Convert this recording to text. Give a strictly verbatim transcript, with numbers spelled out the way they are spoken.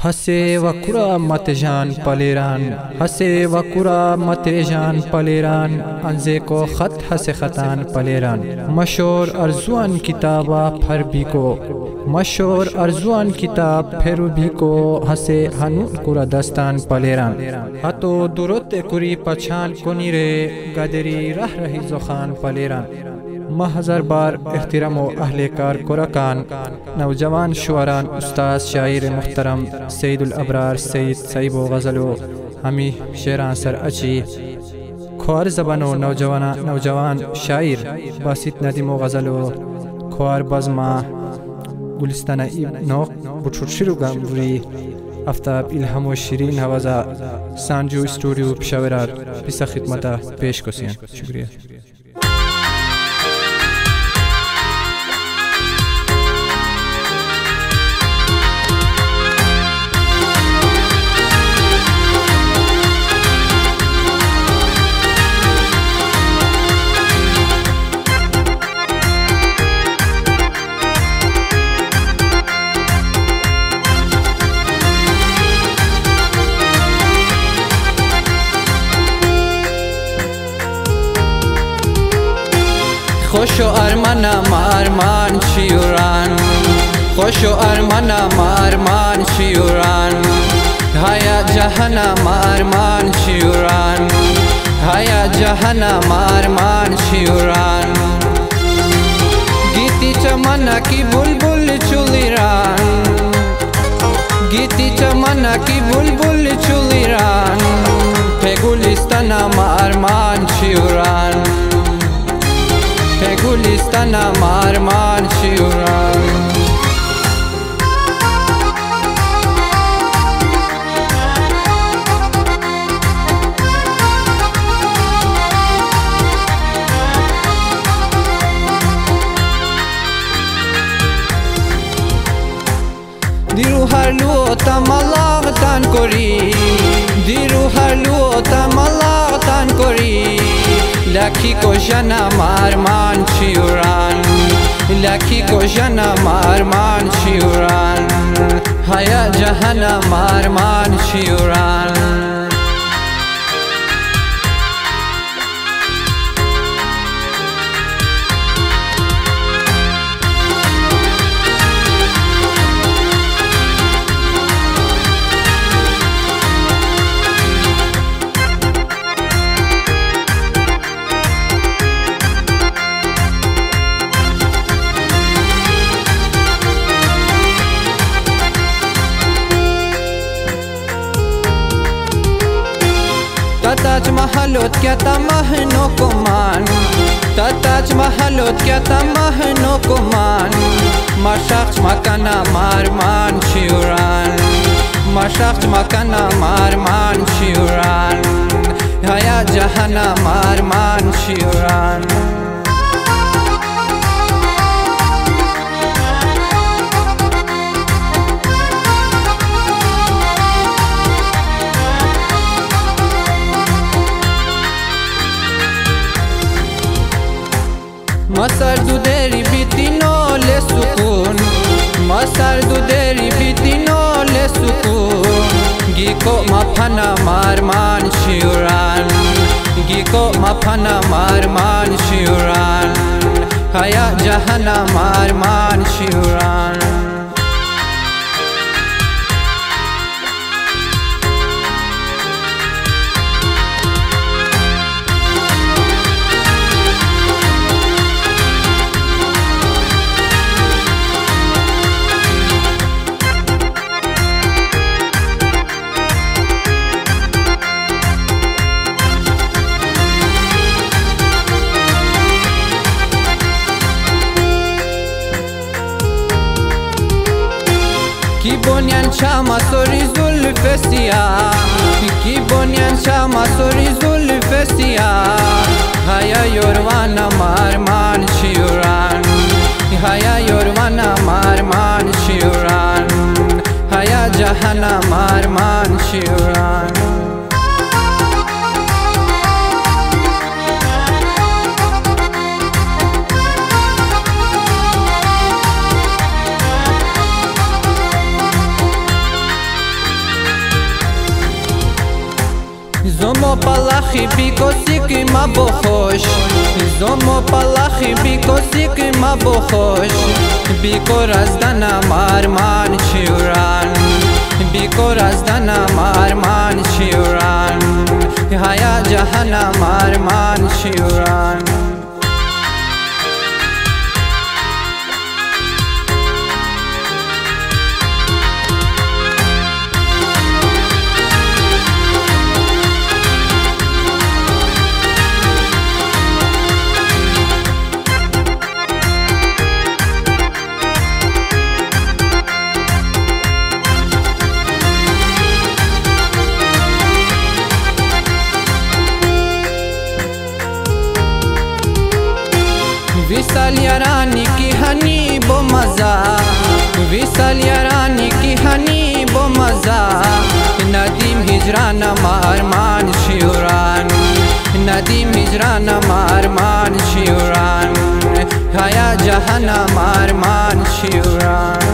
हसे वकुरा मत जान पलेरान, हसे वकुरा मत जान पलेरान, अंजे को खत हसे खतान पलेरान। मशोर अर्जुआन किताबा फर भी को, मशोर अर्जुआन किताब फेरु भी को, हसे हनु कुरा दस्तान पलेरान। हतो दुरुत कुरी पछान कोनी रे, गदरी रह रही जोखान पलेरान। महज़र बार एहतराम व अहले कार कुरकान, नौजवान शुअरान, उस्ताद शायर मुहतरम सैयदुल अबरार सैयद सईबो गज़लो हमी शेरान सर अची खोर ज़बानो नौजवाना नौजवान शायर बासित नदीमो गज़लो खोर बज़मा गुलिस्ताना इब्नो बुठुशिरु गामरी आफ्ताब इल्हाम व शिरीन हवाज़ा सांजू स्टूडियो पेशावरार पिसा खिदमता पेश कोसियान। शुक्रिया। خوشو ارمانا مارمان شیوران، خوشو ارمانا مارمان شیوران، هایا جهانا مارمان شیوران، هایا جهانا مارمان شیوران. گیتی چمنا کی بلبل چولیران، گیتی چمنا کی بلبل چولیران، پگولیستانا مارمان شیوران، گلستان مارمان شیوران. دیرو هر لو تمالاق تان کری، دیرو هر لو تمالاق تان کری، لکی کو جنا مارمان شیوران، لکی کو جنا مارمان شیوران، هایا جهانا مارمان شیوران. ताज महलोत क्या तमहनो कुमान, ताज महलोत क्या तमहनो कुमान, मशक्स मकाना मारमान शिवरान, मशक्स मकाना मारमान शिवरान, हया जहाना मारमान शिवरान. مسر دو دری بیتینو لسکون، مسر دو دری بیتینو لسکون، گیکو مپنا مارمان شیوران، گیکو مپنا مارمان شیوران، هیا جهانا مارمان شیوران. کی بنیان شما سوری زلف سیاه، کی بنیان شما سوری زلف سیاه، هیا یوروانا مارمان شیوران، هیا یوروانا مارمان شیوران، هیا جهانا مارمان شیوران. زومو پلاخی بیکوسی که ما بخوش زومو پلاخی بیکوسی که ما بخوش بیکور از دنم آرمان چیوران بیکور از دنم آرمان چیوران هیا جهنم آرمان چیوران विशाल यारानी की हनी बो मजा विशाल यारानी की हनी बो मजा नदीम हिजरान मारमान शिवरान नदीम हिजरान मारमान शिवरान हया जहान मारमान शिवरान